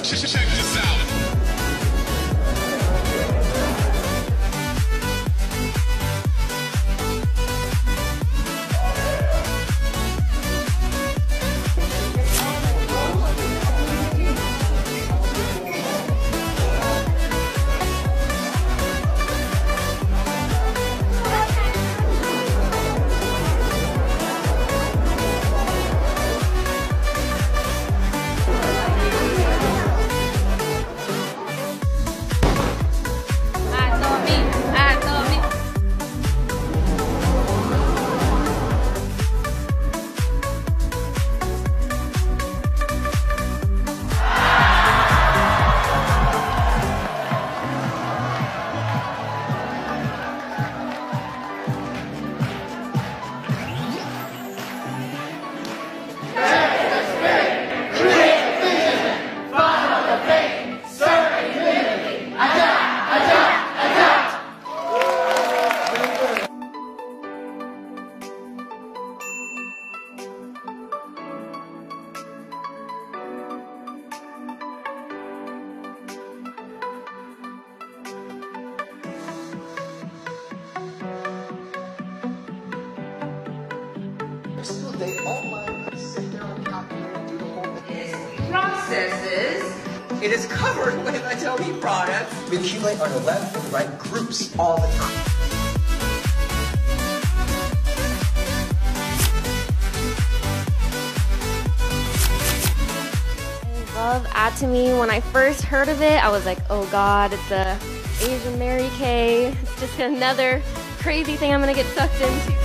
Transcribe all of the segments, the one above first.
Check this out. They online sit there and calculate and do the whole thing. Processes. It is covered with Adobe products. We accumulate on the left and right groups all the time. I love Atomy. When I first heard of it, I was like, oh God, it's a Asian Mary Kay. It's just another crazy thing I'm gonna get sucked into.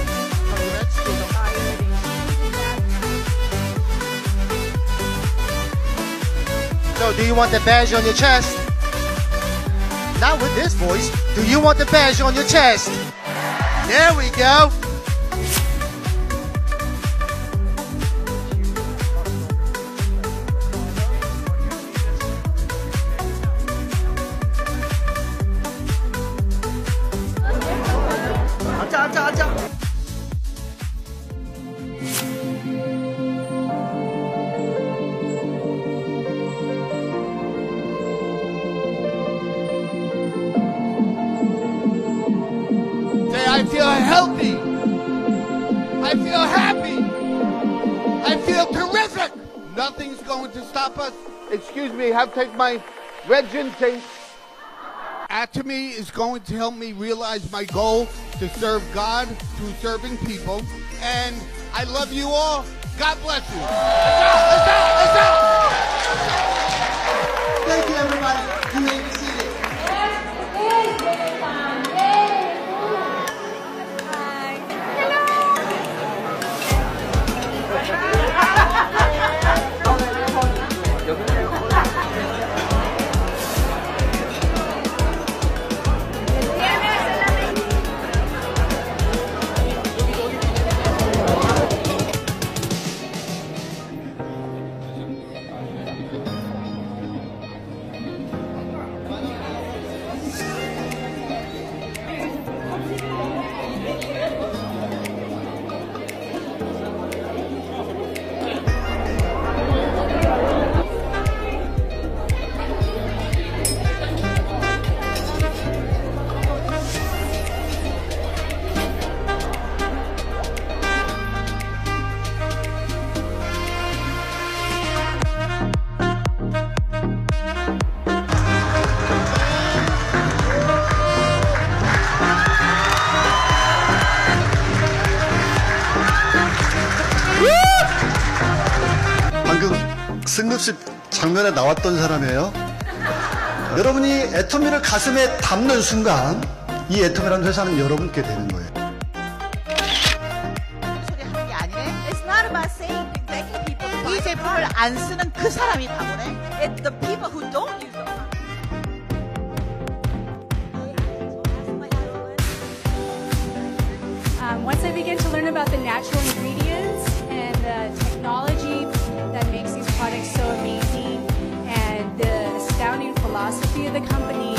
So, do you want the badge on your chest? Not with this voice. Do you want the badge on your chest? There we go. I feel healthy. I feel happy. I feel terrific. Nothing's going to stop us. Excuse me, I have to take my red ginseng. Atomy is going to help me realize my goal to serve God through serving people. And I love you all. God bless you. Let's out. Thank you, everybody. You may be seated. 승급식 장면에 나왔던 사람이에요. 여러분이 애터미를 가슴에 담는 순간 이 애터미라는 회사는 여러분께 되는 거예요. 소리 하는 게 아니네. It's not about saying exactly people. 이 제품을 안 쓰는 그 사람이 바보네. It's the people who don't use it. Once I began to learn about the natural ingredients and the technology that makes these products so amazing and the astounding philosophy of the company.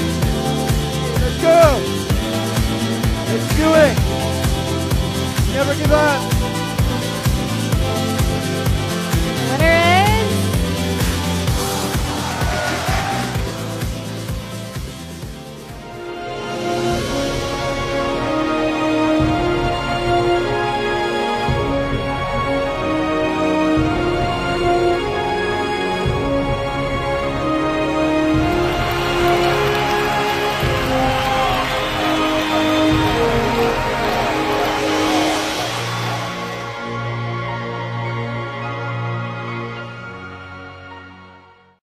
Let's go! Let's do it! Never Ricky Burt.